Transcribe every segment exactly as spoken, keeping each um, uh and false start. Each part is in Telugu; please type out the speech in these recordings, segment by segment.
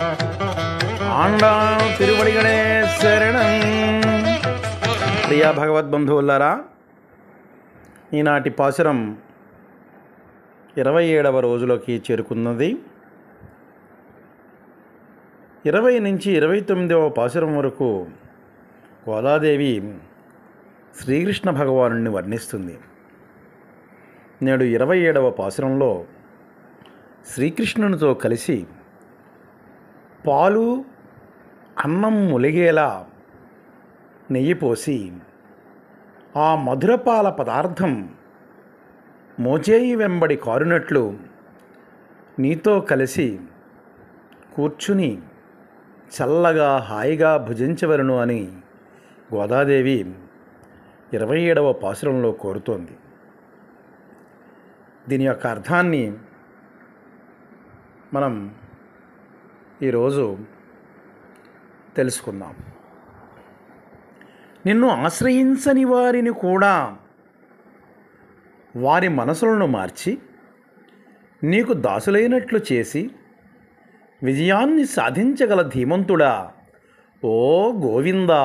ఆండాళ్ తిరువడిగడే శరణం. ప్రియా భగవద్బంధువులారా, ఈనాటి పాసురం ఇరవై ఏడవ రోజులోకి చేరుకున్నది. ఇరవై నుంచి ఇరవై తొమ్మిదవ పాసురం వరకు గోదాదేవి శ్రీకృష్ణ భగవానుడిని వర్ణిస్తుంది. నేడు ఇరవై ఏడవ పాసురంలో శ్రీకృష్ణునితో కలిసి పాలు అన్నం ములిగేలా నెయ్యి పోసి ఆ మధురపాల పదార్థం మోచేయి వెంబడి కారునట్లు నీతో కలిసి కూర్చుని చల్లగా హాయిగా భుజించవలను అని గోదాదేవి ఇరవై ఏడవ పాసురంలో కోరుతోంది. దీని యొక్క అర్థాన్ని మనం ఈరోజు తెలుసుకుందాం. నిన్ను ఆశ్రయించని వారిని కూడా వారి మనసులను మార్చి నీకు దాసులైనట్లు చేసి విజయాన్ని సాధించగల ధీమంతుడా ఓ గోవిందా,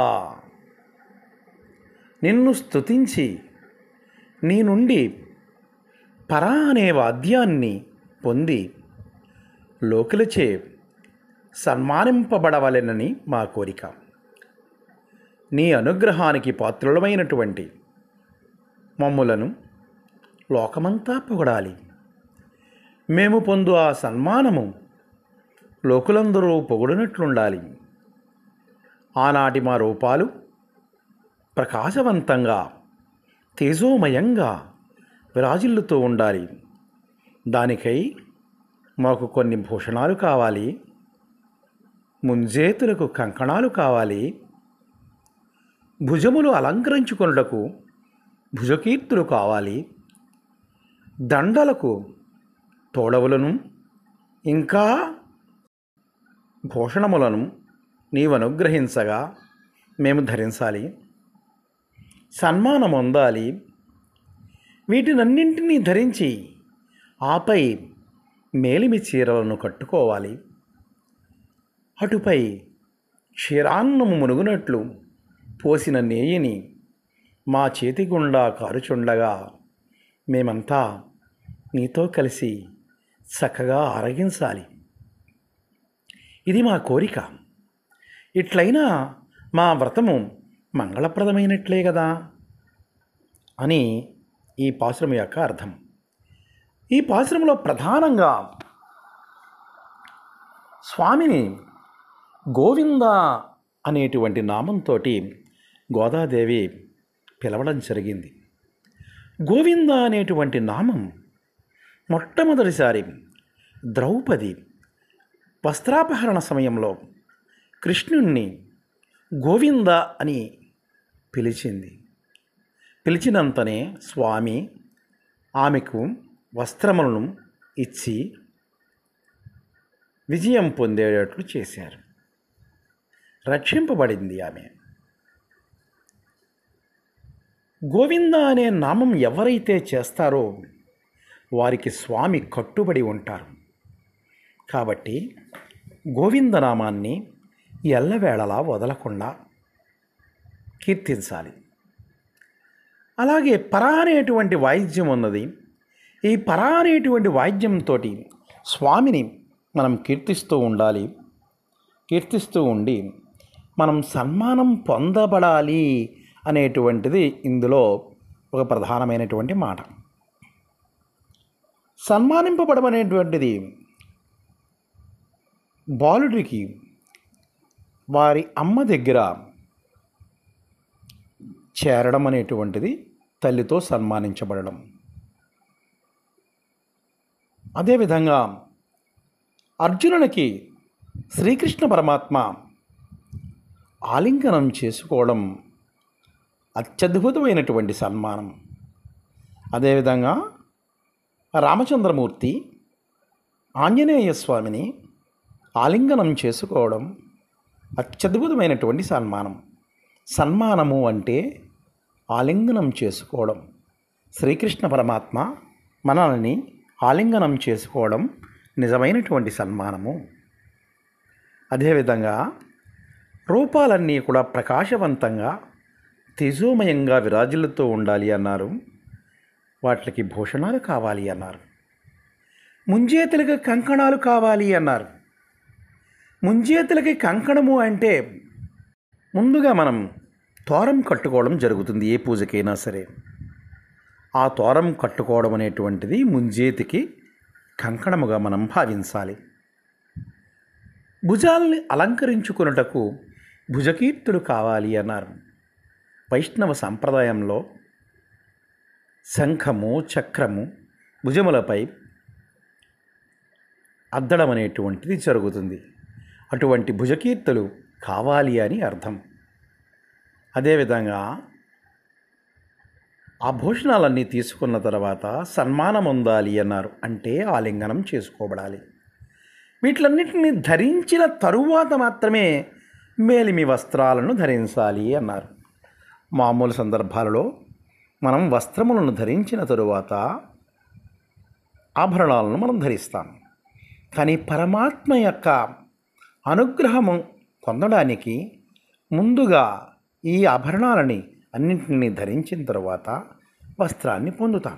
నిన్ను స్తుతించి నీ నుండి పరా అనే వాద్యాన్ని పొంది లోకులచే సన్మానింపబడవలెనని మా కోరిక. నీ అనుగ్రహానికి పాత్రులమైనటువంటి మమ్ములను లోకమంతా పొగడాలి. మేము పొందు ఆ సన్మానము లోకులందరూ పొగుడునట్లుండాలి. ఆనాటి మా రూపాలు ప్రకాశవంతంగా తేజోమయంగా విరాజిల్లుతూ ఉండాలి. దానికై మాకు కొన్ని భూషణాలు కావాలి, ముంజేతులకు కంకణాలు కావాలి, భుజములు అలంకరించుకొనుటకు భుజకీర్తులు కావాలి, దండలకు తోడవులను ఇంకా భూషణములను నీవు అనుగ్రహించగా మేము ధరించాలి, సన్మానం పొందాలి. వీటినన్నింటినీ ధరించి ఆపై మేలిమి చీరలను కట్టుకోవాలి. అటుపై క్షీరాన్నము మునుగునట్లు పోసిన నేయిని మా చేతి గుండా కారుచుండగా మేమంతా నీతో కలిసి చక్కగా ఆరగించాలి. ఇది మా కోరిక. ఇట్లయినా మా వ్రతము మంగళప్రదమైనట్లే కదా అని ఈ పాసురం యొక్క అర్థం. ఈ పాసురంలో ప్రధానంగా స్వామిని గోవింద అనేటువంటి నామంతో గోదాదేవి పిలవడం జరిగింది. గోవింద అనేటువంటి నామం మొట్టమొదటిసారి ద్రౌపది వస్త్రాపహరణ సమయంలో కృష్ణుణ్ణి గోవింద అని పిలిచింది. పిలిచినంతనే స్వామి ఆమెకు వస్త్రములను ఇచ్చి విజయం పొందేటట్లు చేశారు. రక్షింపబడింది ఆమె. గోవింద అనే నామం ఎవరైతే చేస్తారో వారికి స్వామి కట్టుబడి ఉంటారు. కాబట్టి గోవిందనామాన్ని ఎల్లవేళలా వదలకుండా కీర్తించాలి. అలాగే పరా అనేటువంటి వాయిద్యం ఉన్నది. ఈ పరా అనేటువంటి వాయిద్యంతో స్వామిని మనం కీర్తిస్తూ ఉండాలి. కీర్తిస్తూ ఉండి మనం సన్మానం పొందబడాలి అనేటువంటిది ఇందులో ఒక ప్రధానమైనటువంటి మాట. సన్మానింపబడమనేటువంటిది బాలుడికి వారి అమ్మ దగ్గర చేరడం అనేటువంటిది తల్లితో సన్మానించబడడం. అదేవిధంగా అర్జునునికి శ్రీకృష్ణ పరమాత్మ ఆలింగనం చేసుకోవడం అత్యద్భుతమైనటువంటి సన్మానం. అదేవిధంగా రామచంద్రమూర్తి ఆంజనేయ స్వామిని ఆలింగనం చేసుకోవడం అత్యద్భుతమైనటువంటి సన్మానం. సన్మానము అంటే ఆలింగనం చేసుకోవడం. శ్రీకృష్ణ పరమాత్మ మనల్ని ఆలింగనం చేసుకోవడం నిజమైనటువంటి సన్మానము. అదేవిధంగా రూపాలన్నీ కూడా ప్రకాశవంతంగా తేజోమయంగా విరాజిల్లుతూ ఉండాలి అన్నారు. వాటికి భూషణాలు కావాలి అన్నారు. ముంజేతులకి కంకణాలు కావాలి అన్నారు. ముంజేతులకి కంకణము అంటే ముందుగా మనం తోరం కట్టుకోవడం జరుగుతుంది ఏ పూజకైనా సరే. ఆ తోరం కట్టుకోవడం అనేటువంటిది ముంజేతికి కంకణముగా మనం భావించాలి. భుజాల్ని అలంకరించుకున్నటకు భుజకీర్తులు కావాలి అన్నారు. వైష్ణవ సంప్రదాయంలో శంఖము చక్రము భుజములపై అద్దడం అనేటువంటిది జరుగుతుంది. అటువంటి భుజకీర్తులు కావాలి అని అర్థం. అదేవిధంగా ఆ భూషణాలన్నీ తీసుకున్న తర్వాత సన్మానం పొందాలి అన్నారు. అంటే ఆలింగనం చేసుకోబడాలి. వీటిలన్నింటినీ ధరించిన తరువాత మాత్రమే మేలిమి వస్త్రాలను ధరించాలి అన్నారు. మామూలు సందర్భాలలో మనం వస్త్రములను ధరించిన తరువాత ఆభరణాలను మనం ధరిస్తాం. కానీ పరమాత్మ యొక్క అనుగ్రహము పొందడానికి ముందుగా ఈ ఆభరణాలని అన్నింటినీ ధరించిన తరువాత వస్త్రాన్ని పొందుతాం.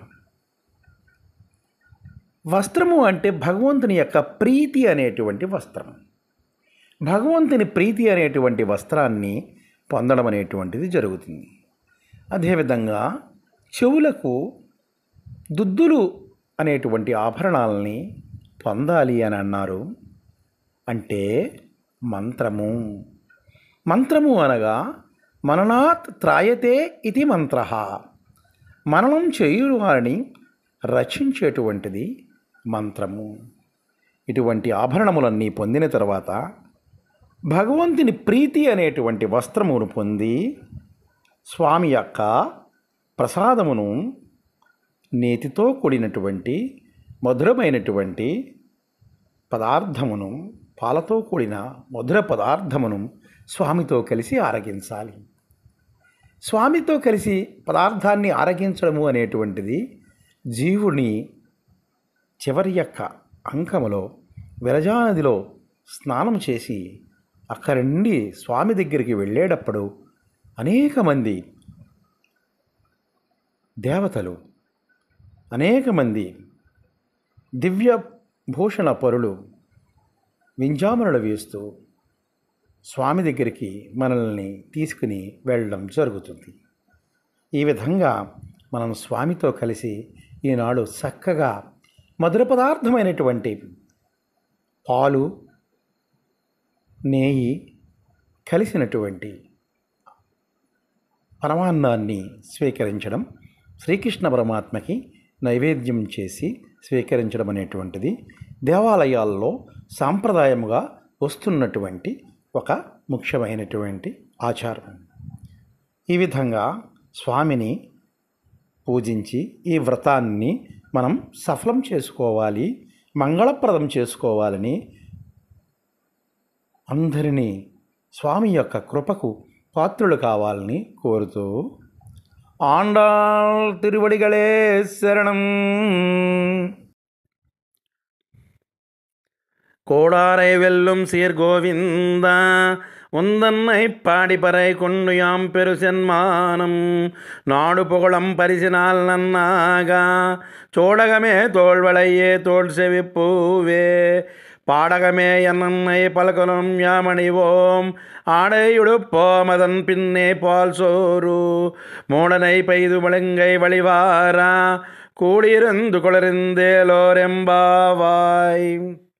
వస్త్రము అంటే భగవంతుని యొక్క ప్రీతి అనేటువంటి వస్త్రం. భగవంతుని ప్రీతి అనేటువంటి వస్త్రాన్ని పొందడం అనేటువంటిది జరుగుతుంది. అదేవిధంగా చెవులకు దుద్దులు అనేటువంటి ఆభరణాలని పొందాలి అని అన్నారు. అంటే మంత్రము. మంత్రము అనగా మననాత్ త్రాయతే ఇది మంత్ర. మననం చేయురు వారిని రక్షించేటువంటిది మంత్రము. ఇటువంటి ఆభరణములన్నీ పొందిన తర్వాత భగవంతుని ప్రీతి అనేటువంటి వస్త్రమును పొంది స్వామి యొక్క ప్రసాదమును నేతితో కూడినటువంటి మధురమైనటువంటి పదార్థమును పాలతో కూడిన మధుర పదార్థమును స్వామితో కలిసి ఆరగించాలి. స్వామితో కలిసి పదార్థాన్ని ఆరగించడము అనేటువంటిది జీవుని చివరి యొక్క అంకములో విరజానదిలో స్నానం చేసి అక్కడి నుండి స్వామి దగ్గరికి వెళ్ళేటప్పుడు అనేక మంది దేవతలు అనేక మంది దివ్య భూషణ పరులు వింజామరులు వేస్తూ స్వామి దగ్గరికి మనల్ని తీసుకుని వెళ్ళడం జరుగుతుంది. ఈ విధంగా మనం స్వామితో కలిసి ఈనాడు చక్కగా మధుర పదార్థమైనటువంటి పాలు నెయ్యి కలిసినటువంటి పరమాన్నాన్ని స్వీకరించడం, శ్రీకృష్ణ పరమాత్మకి నైవేద్యం చేసి స్వీకరించడం అనేటువంటిది దేవాలయాల్లో సాంప్రదాయముగా వస్తున్నటువంటి ఒక ముఖ్యమైనటువంటి ఆచారం. ఈ విధంగా స్వామిని పూజించి ఈ వ్రతాన్ని మనం సఫలం చేసుకోవాలి, మంగళప్రదం చేసుకోవాలని అందరినీ స్వామి యొక్క కృపకు పాత్రులు కావాలని కోరుతూ ఆండాళ్ తిరువడిగళే శరణం. கோடாரை வெல்லும் சீர்கோவிந்தா உந்தன்னை பாடிப்பறை கொண்டு யாம் பெரு சென்மானம் நாடு புகழம் பரிசினால் நன்னாகா சோடகமே தோள்வளையே தோல் செவிப்பூவே பாடகமே என்னை பல்கலும் யாமணிவோம் ஆடையுடுப்போம் அதன் பின்னே பால் சோறு மூடனை பெய்து மழுங்கை வழிவாரா கூடியிருந்து குளறிந்தேலோரெம்பாவாய்.